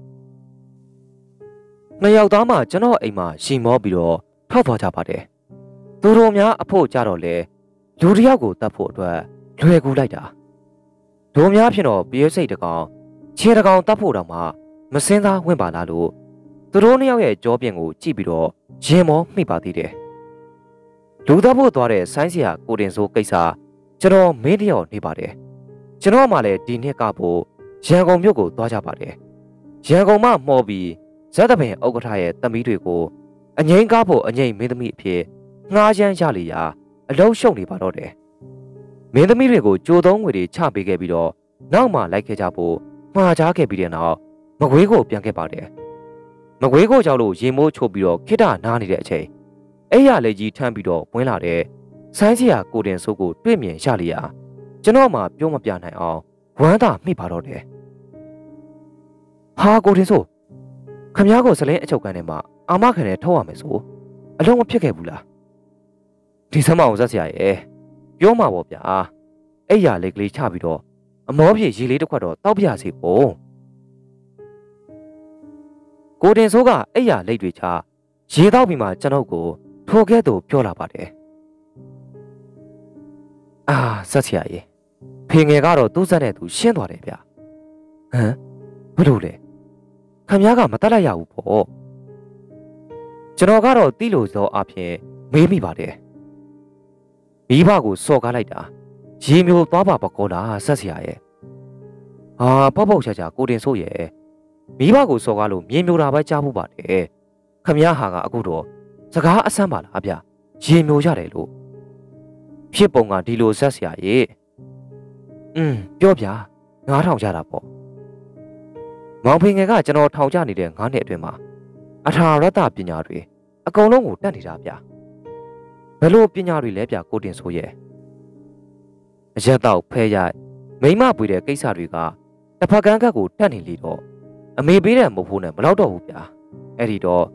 နှစ်ယောက်သားမှကျွန်တော်အိမ်မှာရှင်မောပြီးတော့ထောက်သွားကြပါတယ်သူတို့များအဖို့ကြတော့လေလူတယောက်ကိုတတ်ဖို့အတွက်လွယ်ကူလိုက်တာတို့များဖြစ်တော့ပြေးစိတ်တကောင်ခြေတကောင်တတ်ဖို့တောင်မှမစင်းသားဝင်ပါလားလို့သူတို့နှစ်ယောက်ရဲ့ကြောပြင်ကိုကြည့်ပြီးတော့ရင်မောမိပါသေးတယ်လူတတ်ဖို့သွားတဲ့ဆိုင်းစရာကိုတင်စိုးကိစ္စကျွန်တော်မင်းတယောက်နေပါတယ်ကျွန်တော်မှလည်းဒီနှစ်ကဖို့ရန်ကုန်မြို့ကိုသွားကြပါတယ်ရန်ကုန်မှမှော်ပြီးဇက်တပင်ဥက္ကဋ္ဌရဲ့တမီးတွေကိုအငိမ့်ကားဖို့အငိမ့်မင်းသမီးအဖြစ်ငှားရမ်းရလေရာအလုံးရှုံနေပါတော့တယ်မင်းသမီးတွေကိုကြိုသုံးငွေတွေချပေးခဲ့ပြီးတော့နောက်မှလိုက်ခဲ့ကြဖို့မှားချခဲ့ပြီးတဲ့နောက်မကွေးကိုပြန်ခဲ့ပါတယ်မကွေးကိုကြောက်လို့ရေမိုးချိုးပြီးတော့ခိတနားနေတဲ့အချိန်အဲ့ရလေကြီးထမ်းပြီးတော့ဝင်လာတဲ့ဆိုင်းစရာကိုတင်စိုးကိုတွေ့မြင်ရလေရာကျွန်တော်မှပြောမပြနိုင်အောင်ဝမ်းသာမိပါတော့တယ်ဟာကိုတင်စိုးခမ ्या ကိုစလင်းအချုပ်ကန်ထဲမှာအာမခံနဲ့ထုတ်ရမယ်ဆိုအလုံးမဖြစ်ခဲ့ဘူးလားဒီစမအောင်ဇက်ဆရာရဲ့ပြောမှာပေါ့ဗျာအဲ့ရလေကလေးချပြီးတော့အမောပြေရေလေးတစ်ခွက်တော့တောက်ပြစီပေါ့ကိုတင်စိုးကအဲ့ရလက်တွေချရေတောက်ပြီးမှကျွန်တော်ကိုထိုကဲ့သို့ပြောလာပါတယ်အာဇက်ဆရာရဲ့ဖေငယ်ကတော့သူ့ဇက်နဲ့သူရှင်းသွားတယ်ဗျဟမ်ဘလို့လဲခမ ्या ကမတတ်လိုက်ရဘူးပေါ့ကျွန်တော်ကတော့တီးလို့သောအဖြစ်မေးမိပါတယ်မိဘကိုစော်ကားလိုက်တာရေမျိုးသွားပါပကောလားဆက်စရာရဲ့ဟာပေါက်ပေါက်ချာချာကိုတင်ဆိုးရဲ့မိဘကိုစော်ကားလို့မြေမျိုးတာပဲကြားဖို့ပါတယ်ခမ ्या ဟာကအခုတော့စကားအဆန်းပါလားဗျရေမျိုးရတယ်လို့ဖြစ်ပုံကဒီလိုဆက်စရာရဲ့อืมပြောပြငါးထောင်ကြတာပေါ့မောင်ဖေငယ်ကကျွန်တော်ထောင်ချနေတဲ့ငါးနှစ်အတွင်းမှာအထာရတပညာတွေအကုန်လုံးကိုတတ်နေတာဗျဘယ်လိုပညာတွေလဲဗျကိုတင်ဆိုရဲ့အရက်တော့ဖဲရိုက်မိမပွေတဲ့ကိစ္စတွေကတစ်ဖက်ကန်းကတ်ကိုတတ်နေလေတော့အမေပေးတဲ့မဟုတ်ဘူးနဲ့မလောက်တော့ဘူးဗျအဲ့ဒီတော့သူ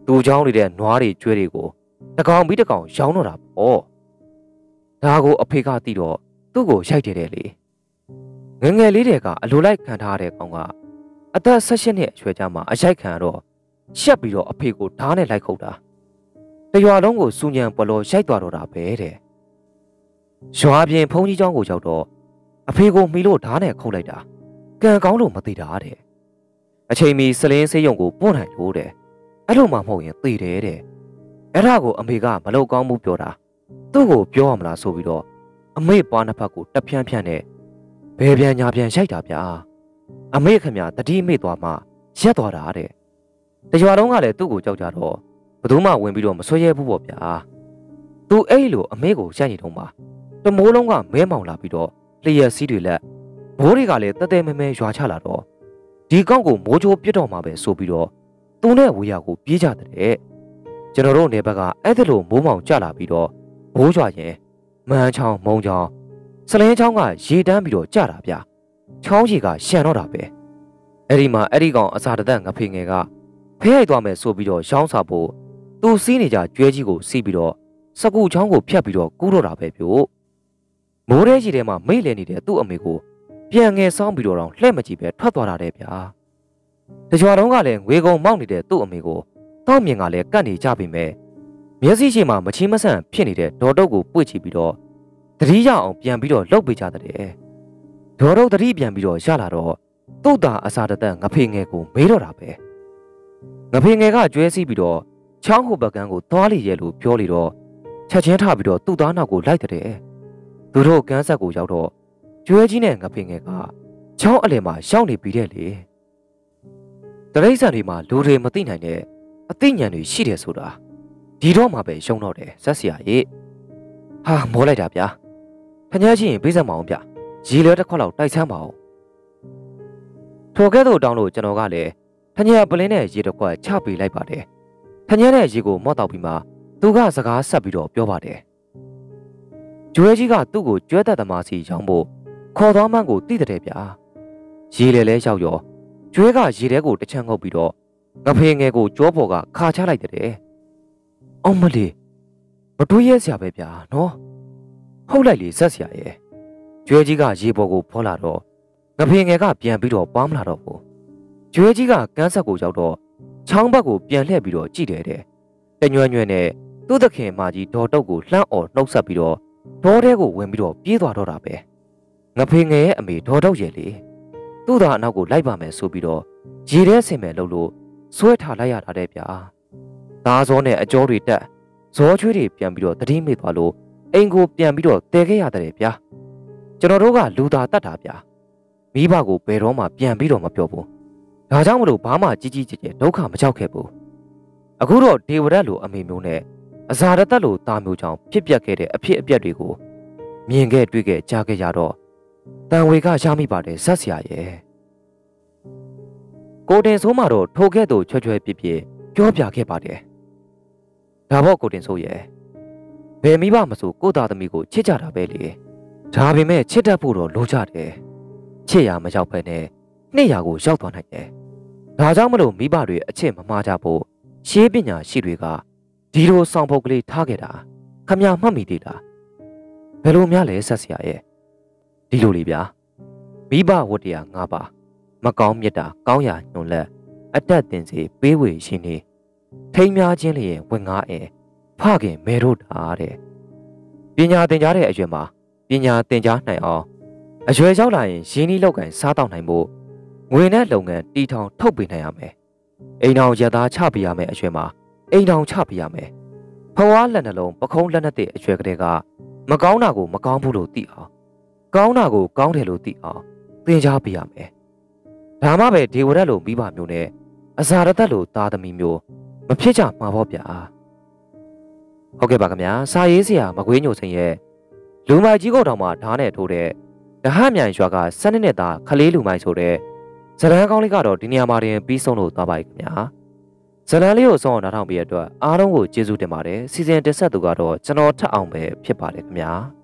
သူเจ้าနေတဲ့နွားတွေကျွဲတွေကိုတကောင်ပြီးတကောင်ရောင်းတော့တာပေါ့ဒါကိုအဖေကသိတော့သူ့ကိုရိုက်တယ်တယ်လေငငယ်လေးတွေကအလိုလိုက်ခံထားတဲ့ကောင်ကအသက်၁၈နှစ်အရွယ်ကြားမှာအရိုက်ခံတော့ရှက်ပြီးတော့အဖေကိုဓားနဲ့လိုက်ခုတ်တာတရွာလုံးကိုစူညံပလောရိုက်သွားတော့တာပဲတဲ့ရွာပြင်ဖုန်ကြီးเจ้าကိုရောက်တော့အဖေကိုမီလို့ဓားနဲ့ခုတ်လိုက်တာကံကောင်းလို့မသိတာတဲ့အချိန်မီစလင်းဆေးရုံကိုပို့နိုင်လို့တဲ့အဲ့လိုမှမဟုတ်ရင်သေတယ်တဲ့အဲ့ဒါကိုအမေကမလုပ်ကောင်းမှုပြောတာသူ့ကိုပြောရမလားဆိုပြီးတော့အမေပွားနှစ်ဖက်ကိုတက်ဖြန်းဖြန်းနဲ့ဘယ်ပြန်ညာပြန်ရိုက်တာဗျာအမေခင်ဗျာတတိမေ့သွားမှရက်သွားတာတဲ့တရွာလုံးကလည်းသူ့ကိုကြောက်ကြတော့ဘယ်သူမှဝင်ပြီးတော့မဆွဲရဲဘူးပေါ့ဗျာသူအဲ့လိုအမေကိုရိုက်နေတော့မှတမိုးလုံးကမဲမောင်လာပြီးတော့လျှက်စီးတွေလက်ဘိုးတွေကလည်းတဲတဲမဲမဲရွာချလာတော့ဒီကောက်ကိုမိုးချိုးပြစ်တော့မှာပဲဆိုပြီးတော့သူနဲ့ဝေရကိုပြေးကြတဲ့ကျွန်တော်တို့နေဘက်ကအဲ့ဒါလိုမိုးမောင်ကျလာပြီးတော့ဘိုးရွာရင်မန်းချောင်းမုံချောင်းစလင်းချောင်းကရေတန်းပြီးတော့ကျတာဗျာချောင်းကြီးကရှန်တော့တာပဲအဲ့ဒီမှာအဲ့ဒီကောင်အစာတသက်ငဖေငယ်ကဖဲရိုက်သွားမယ်ဆိုပြီးတော့ရောင်းစာဖို့သူစီးနေကြကျွဲကြီးကိုစီးပြီးတော့စကူချောင်းကိုဖြတ်ပြီးတော့ကူးတော့တာပဲပြို့မိုးရဲကြီးထဲမှာမိတ်လဲနေတဲ့သူ့အမေကိုပြန်ငယ်ဆောင်းပြီးတော့လှဲ့မကြည့်ပဲထွက်သွားတာတဲ့ဗျာတကြွတုံးကလည်းငွေကုန်မောက်နေတဲ့သူ့အမေကိုတောက်မြင်ကလည်းကတ်နေကြပြီမဲ့မျက်စိရှိမှမချင်းမဆန့်ဖြစ်နေတဲ့ဒေါ်တုတ်ကိုပွေ့ချပြီးတော့တတိရအောင်ပြန်ပြီးတော့လှုပ်ပေးကြတဲ့ဒေါ်တုတ်တတိပြန်ပြီးတော့ရလာတော့သူ့သားအစာတသက်ငဖေငယ်ကိုမေးတော့တာပဲငဖေငယ်ကကျွဲစီးပြီးတော့ချောင်းဟိုဘက်ကန်းကိုသွားလိရဲ့လို့ပြောလေတော့ချက်ချင်းထပြီးတော့သူ့သားနောက်ကိုလိုက်တဲ့သူတို့ကန်းဆက်ကိုရောက်တော့ကျွဲကြီးနဲ့ငဖေငယ်ကချောင်းအလယ်မှာရှောင်းနေပြီးတဲ့လေတရိษံတွေမှာလူတွေမသိနိုင်တဲ့အသိဉာဏ်တွေရှိတယ်ဆိုတာဒီတော့မှပဲရှုံတော့တယ်ဇက်စရာကြီးဟာမောလိုက်တာဗျာခညာချင်းပေးစမ်းမအောင်ဗျရေလွဲတစ်ခွက်လောက်တိုက်ဆန်းပါအောင်ထိုကဲ့သို့တောင်းလို့ကျွန်တော်ကလည်းခညာပလင်းနဲ့ရေတစ်ခွက်ချပေးလိုက်ပါတယ်ခညာနဲ့ရေကိုမော့တောက်ပြီးမှသူကစကားဆက်ပြီးတော့ပြောပါတယ်ကျွဲကြီးကသူ့ကိုကျွဲသက်သမားစီရောင်းဖို့ခေါ်သွားမှန်းကိုသိတဲ့ဗျာရေလေလဲရောက်ရောကျွဲကရေထဲကိုတချမ်းငုပ်ပြီးတော့ငဖေငယ်ကိုကြောပေါ်ကခါချလိုက်တဲ့အောင်မလေးမတွေးရဲစရာပဲဗျာနော်ဟုတ်လိုက်လေဆက်စရာရဲ့ကျွဲကြီးကရေပေါ်ကိုဖောလာတော့ငဖေငယ်ကပြန်ပြီးတော့ပွားမလာတော့ဘူးကျွဲကြီးကကန်းဆက်ကိုရောက်တော့ချောင်းဘက်ကိုပြန်လှည့်ပြီးတော့ကြည့်တယ်တဲ့တညွန့်ညွန့်နဲ့သူ့သခင်မကြီးဒေါ်တုတ်ကိုလှမ်းအော်နှုတ်ဆက်ပြီးတော့ဒေါ်ထဲကိုဝင်ပြီးတော့ပြေးသွားတော့တာပဲငဖေငယ်ရဲ့အမေဒေါ်တုတ်ရဲ့လေသူ့သားအနောက်ကိုလိုက်ပါမယ်ဆိုပြီးတော့ရေထဲဆင်မယ်လို့လို့ဆွဲထားလိုက်ရတာတဲ့ဗျာသားစောနဲ့အကျော်တွေတက်ဇောချွေးတွေပြန်ပြီးတော့တတိမိသွားလို့အိမ်ကိုပြန်ပြီးတော့တဲခဲ့ရတယ်ဗျာကျွန်တော်တို့ကလူသားတတ်တာဗျာမိဘကိုဘယ်တော့မှပြန်ပြီးတော့မပြောဘူးဒါကြောင့်မလို့ဘာမှကြီးကြီးကျယ်ကျယ်ဒုက္ခမကြောက်ခဲ့ဘူးအခုတော့ဒေဝရတ်လိုအမေမျိုးနဲ့အဇာရတက်လိုသားမျိုးကြောင့်ဖြစ်ပျက်ခဲ့တဲ့အဖြစ်အပျက်တွေကိုမြင်ခဲ့တွေ့ခဲ့ကြားခဲ့ကြတော့တန်ဝေကရမိပါတယ်ဇက်စရာရဲ့ကိုတင်ဆိုးမှတော့ထိုခဲ့သူချွဲချွဲပြစ်ပြစ်ပြောပြခဲ့ပါတယ်ဒါပေါ့ကိုတင်ဆိုးရဲ့ဘယ်မိဘမဆိုကိုသားသမီးကိုချစ်ကြတာပဲလေဒါပေမဲ့ချစ်တတ်ဖို့တော့လိုကြတယ်ချစ်ရမရောက်ဖက်နဲ့နှစ်ရာကိုရောက်သွားနိုင်တယ်ဒါကြောင့်မလို့မိဘတွေအချစ်မမှားကြဖို့ရှေးပညာရှိတွေကဒီလိုဆောင်ဖို့ကလေးထားခဲ့တာခမမှတ်မိသေးလားဘယ်လိုများလဲဆက်စရာရဲ့ဒီလိုလေးဗျာမိဘဝတ္တရား၅ပါးမကောင်းမြတ်တာကောင်းရာညွန်လက်အတက်တင်စီပေးဝေရှင်နေထိမ်းများခြင်းလျင်ဝင်ငါအဲဖခင်မဲတို့တာတဲ့ပညာသင်ကြားတဲ့အရွယ်မှာပညာသင်ကြားနိုင်အောင်အရွယ်ရောက်လာရင်ရင်းနှီးလောက်ကန်စားတောက်နိုင်ဖို့ငွေနဲ့လုပ်ငန်းတီထောင်ထုတ်ပေးနိုင်ရမယ်အိမ်တော်ရသားချပေးရမယ်အရွယ်မှာအိမ်တော်ချပေးရမယ်ဖွားလက်နှလုံးပခုံးလက်နဲ့တဲ့အရွယ်ကလေးကမကောင်းတာကိုမကောင်းဘူးလို့သိအောင်ကောင်းတာကိုကောင်းတယ်လို့သိအောင်သင်ကြားပေးရမယ်ဒါမှပဲဒေဝရတ်လိုမိဘမျိုးနဲ့အဇာရတက်လိုသားသမီးမျိုးမဖြစ်ကြမှာပေါ့ဗျာဟုတ်ကဲ့ပါခင်ဗျာစာရေးဆရာမကွေးညိုစိန်ရဲ့လူမိုက်ကြီးကိုတောင်မှဓာတ်နဲ့ထိုးတဲ့ဓာတ်မြိုင်ရွာကစနစ်နဲ့သားခလေးလူမိုက်ဆိုတဲ့ဇလန်းကောင်းလေးကတော့ဒီနေရာမှာတင်ပြီးဆုံးလို့သွားပါပြီခင်ဗျာဇလန်းလေးကိုဆုံးအောင်နားထောင်ပြီးရတဲ့အတွက်အားလုံးကိုကျေးဇူးတင်ပါတယ်စီစဉ်တင်ဆက်သူကတော့ကျွန်တော်ထက်အောင်ပဲဖြစ်ပါတယ်ခင်ဗျာ